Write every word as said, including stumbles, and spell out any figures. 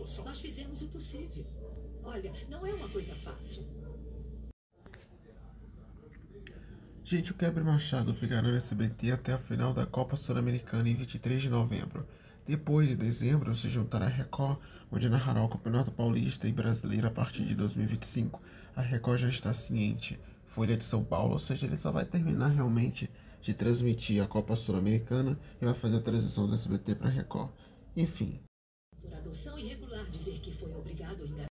só. Nós fizemos o possível. Olha, não é uma coisa fácil. Gente, o Kleber Machado ficará no S B T até a final da Copa Sul-Americana em vinte e três de novembro. Depois, em dezembro, se juntará à Record, onde narrará o Campeonato Paulista e Brasileiro a partir de dois mil e vinte e cinco. A Record já está ciente. Folha de São Paulo, ou seja, ele só vai terminar realmente de transmitir a Copa Sul-Americana e vai fazer a transição do S B T para a Record. Enfim. Por adoção irregular dizer que foi obrigado a enganar.